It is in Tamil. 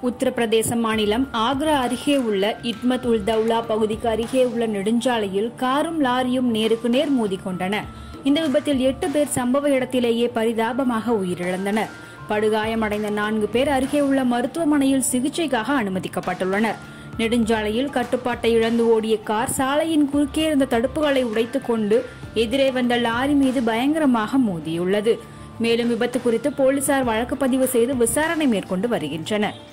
உத்தரப்பிரதேச மாநிலம் ஆக்ரா அருகே உள்ள இத்மத் உல் தௌலா பகுதிக்கு அருகே உள்ள நெடுஞ்சாலையில் காரும் லாரியும் நேருக்கு நேர் மோதிக்கொண்டன. இந்த விபத்தில் 8 பேர் சம்பவ இடத்திலேயே பரிதாபமாக உயிரிழந்தனர். படுகாயமடைந்த 4 பேர் அருகே உள்ள மருத்துவமனையில் சிகிச்சைக்காக அனுமதிக்கப்பட்டுள்ளனர். நெடுஞ்சாலையில் கட்டுப்பாட்டை இழந்து ஓடிய கார் சாலையின் குறுக்கே இருந்த தடுப்புகளை உடைத்துக் கொண்டு எதிரே வந்த லாரி மீது பயங்கரமாக மோதியுள்ளது. மேலும் விபத்து குறித்து போலீசார் வழக்கு பதிவு செய்து விசாரணை மேற்கொண்டு வருகின்றனர்.